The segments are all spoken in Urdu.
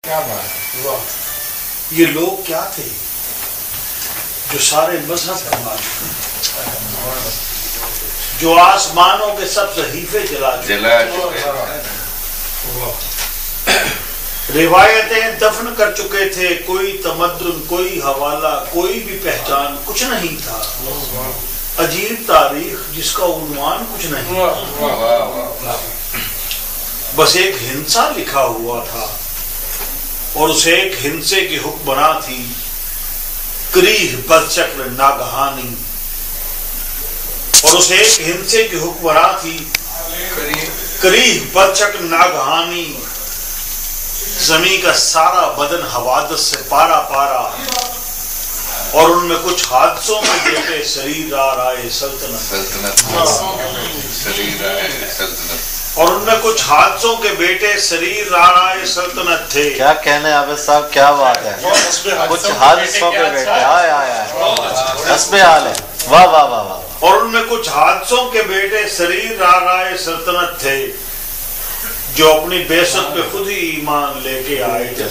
یہ لوگ کیا تھے جو سارے مذہب کا مالک، جو آسمانوں کے سب صحیفے جلا روایتیں دفن کر چکے تھے، کوئی تمدن، کوئی حوالہ، کوئی بھی پہچان کچھ نہیں تھا، عجیب تاریخ جس کا عنوان کچھ نہیں، بس ایک ہنسا لکھا ہوا تھا، اور اس ایک ہنسے کی حکمراں تھی کریہ بدشکل ناگہانی، اور اس ایک ہنسے کی حکمراں تھی کریہ بدشکل ناگہانی، زمین کا سارا بدن حوادث سے پارا پارا، اور ان میں کچھ حادثوں میں بیٹے سریر رائے سلطنت، اور ان میں کچھ حادثوں کے بیٹے سریر رائے سلطنت تھے۔ کیا کہنے عابد صاحب، کیا بات ہے، کچھ حادثوں کے بیٹے، آئے آئے آئے حسب حال ہے، واہ واہ واہ واہ، اور ان میں کچھ حادثوں کے بیٹے سریر رائے سلطنت تھے، جو اپنی بعثت پہ خود ہی ایمان لے کے آئے تھے،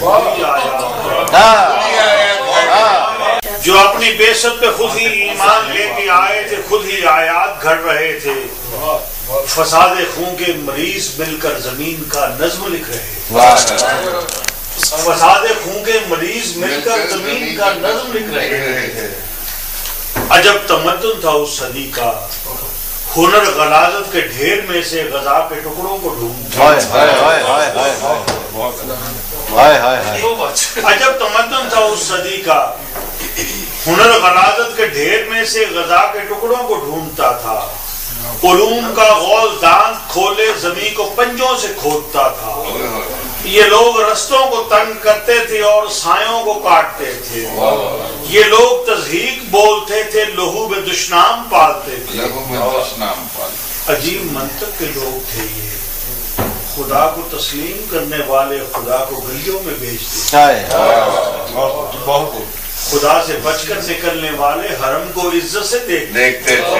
جو اپنی بعثت پہ خود ہی ایمان لے کے آئے تھے، خود ہی آیات گھڑ رہے تھے، فساد خون کے مریض مل کر زمین کا نظم لکھ رہے تھے، فساد خون کے مریض مل کر زمین کا نظم لکھ رہے تھے۔ عجب تمدن تھا اس صدی کا، ہنر غلاظت کے ڈھیر میں سے غذا کے ٹکڑوں کو ڈھونڈتا، عجب تمدن تھا اس صدی کا، ہنر غلاظت کے ڈھیر میں سے غذا کے ٹکڑوں کو ڈھونڈتا تھا، علوم کا غول دانت کھولے زمین کو پنجوں سے کھودتا تھا، یہ لوگ رستوں کو تنگ کرتے تھے اور سایوں کو کاٹتے تھے، یہ لوگ تضحیق بولتے تھے، لہو میں دشنام پالتے تھے، عجیب منطق کے لوگ تھے یہ، خدا کو تسلیم کرنے والے خدا کو گلیوں میں بیچتے، خدا سے بچ کر نکلنے والے حرم کو عزت سے دیکھتے تھے،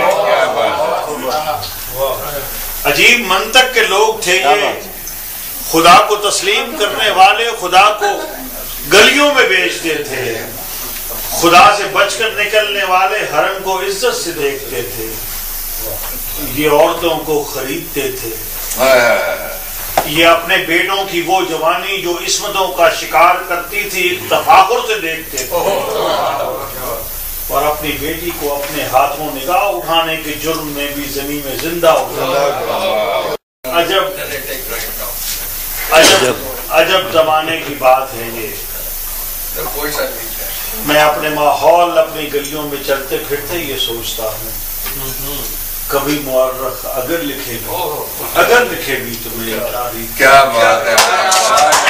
عجیب منطق کے لوگ تھے یہ، خدا کو تسلیم کرنے والے خدا کو گلیوں میں بیچتے تھے، خدا سے بچ کر نکلنے والے حرم کو عزت سے دیکھتے تھے، یہ عورتوں کو خریدتے تھے، یہ اپنے بیٹوں کی وہ جوانی جو عصمتوں کا شکار کرتی تھی تفاخر سے دیکھتے تھے، اور اپنی بیٹی کو اپنے ہاتھوں نگاہ اٹھانے کے جرم میں بھی زمین میں زندہ اٹھاتے۔ عجب زمانے کی بات ہے یہ، میں اپنے ماحول اپنی گلیوں میں چلتے پھرتے یہ سوچتا ہوں، کبھی مورخ اگر لکھے بھی تو میری تاریخ، کیا بات ہے۔